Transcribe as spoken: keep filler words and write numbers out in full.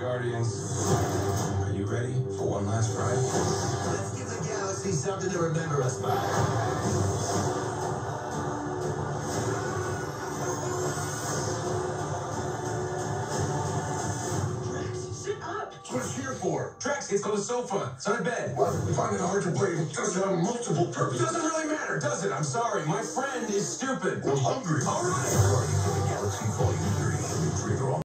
Guardians. Are you ready for one last ride? Let's give the galaxy something to remember us by. Sit up! That's what it's here for. Drax, it's called a sofa. It's on a bed. What? Finding it hard to believe it doesn't have multiple It purposes. doesn't really matter, does it? I'm sorry. My friend is stupid. We're hungry. All right. Guardians of the Galaxy Volume